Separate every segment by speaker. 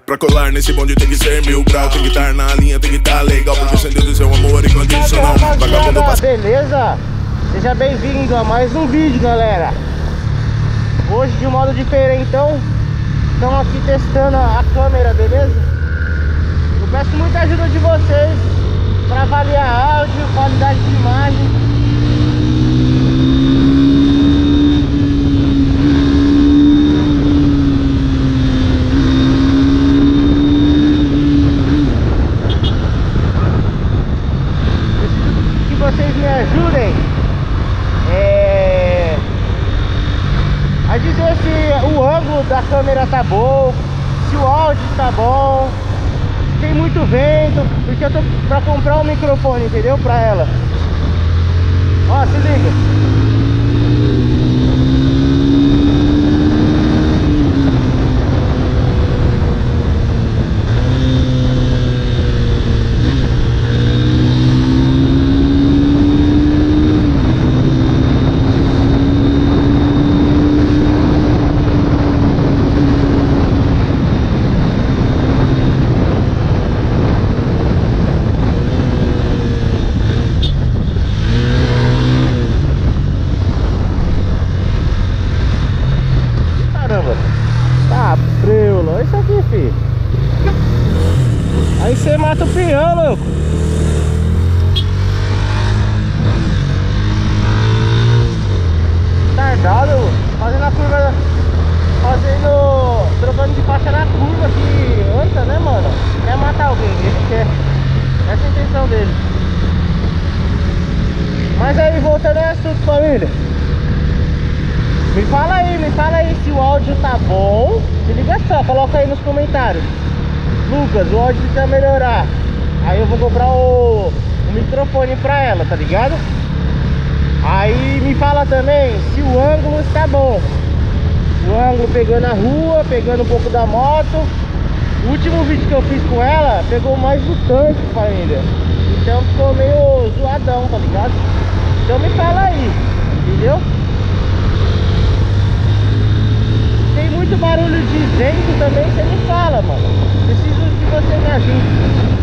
Speaker 1: Pra colar nesse bonde tem que ser 1000 grau. Tem que estar na linha, tem que estar legal. Porque sem Deus do seu amor incondicional. Vagabundo passa.
Speaker 2: Beleza? Seja bem-vindo a mais um vídeo, galera. Hoje de um modo diferente, então estamos aqui testando a câmera, beleza? Eu peço muita ajuda de vocês para avaliar áudio, qualidade de imagem. Vocês me ajudem a dizer se o ângulo da câmera tá bom, se o áudio tá bom, se tem muito vento, porque eu tô pra comprar um microfone, entendeu? Pra ela. Ó, se liga. Tá preula, isso aqui, filho. Aí você mata o peão, louco. Tardado, fazendo a curva, trocando de faixa na curva que anda, né, mano? Quer matar alguém, ele quer. Essa é a intenção dele. Mas aí, voltando ao assunto, família. Me fala aí se o áudio tá bom. Se liga só, coloca aí nos comentários. Lucas, o áudio precisa melhorar. Aí eu vou comprar o microfone pra ela, tá ligado? Aí me fala também se o ângulo está bom. O ângulo pegando a rua, pegando um pouco da moto. O último vídeo que eu fiz com ela pegou mais do tanque, família. Então ficou meio zoadão, tá ligado? Então me fala aí, entendeu? Tem muito barulho de vento também, você me fala, mano. Preciso que você me ajude.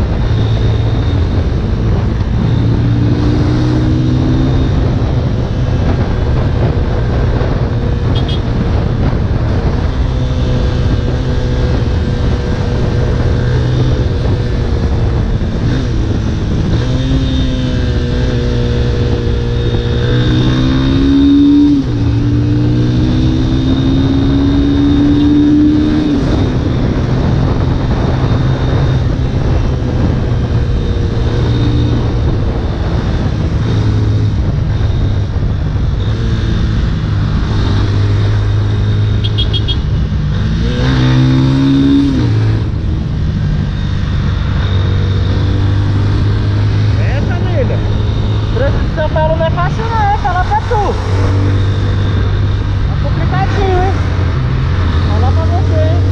Speaker 2: São Paulo não é fácil não, falar pra tu. É complicadinho, hein? Falar pra você, hein?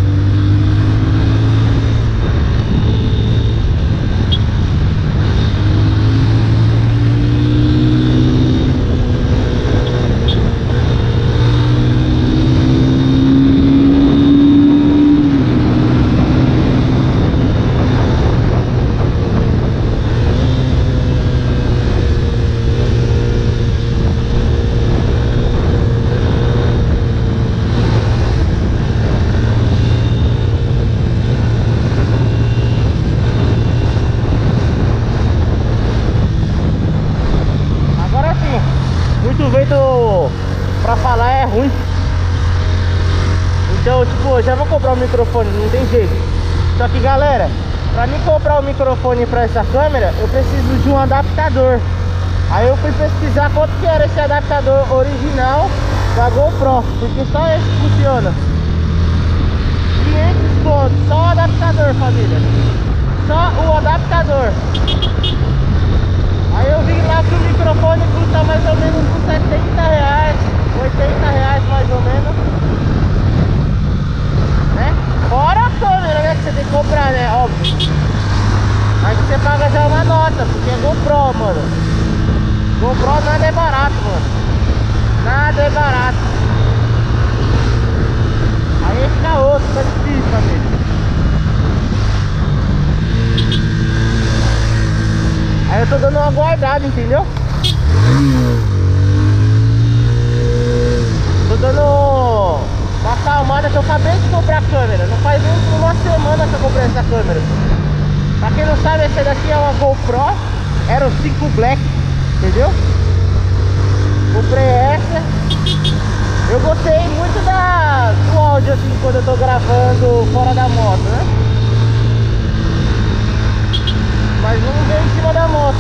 Speaker 2: Muito vento pra falar é ruim. Então, tipo, eu já vou comprar um microfone, não tem jeito. Só que, galera, pra mim comprar um microfone pra essa câmera, eu preciso de um adaptador. Aí eu fui pesquisar quanto que era esse adaptador original da GoPro, porque só esse funciona. 500 contos, só o adaptador, família. Só o adaptador. Aí eu vi lá que o microfone custa mais ou menos uns 70 reais, 80 reais mais ou menos, né? Fora a câmera, né, que você tem que comprar, né, óbvio. Aí você paga já uma nota, porque é GoPro, mano. GoPro nada é barato, mano. Nada é barato. Aí fica osso, tá difícil, família. guardado, entendeu? Tô dando uma calmada que eu acabei de comprar a câmera. Não faz nem uma semana que eu comprei essa câmera. Pra quem não sabe, essa daqui é uma GoPro Hero 5 Black, entendeu? Comprei essa. Eu gostei muito do áudio assim quando eu tô gravando fora da moto, né? Mas vamos ver em cima da moto.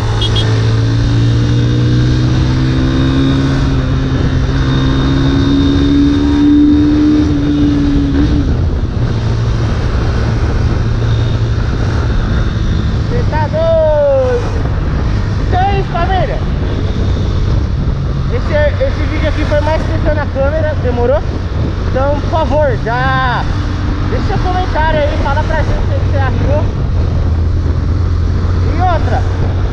Speaker 2: Você tá doido? Então é isso, família. Esse vídeo aqui foi mais testando a câmera, demorou? Então, por favor, já deixa seu comentário aí, fala pra gente o que você achou. E outra,